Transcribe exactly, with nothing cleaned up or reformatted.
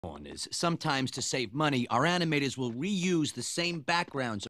Is sometimes to save money, our animators will reuse the same backgrounds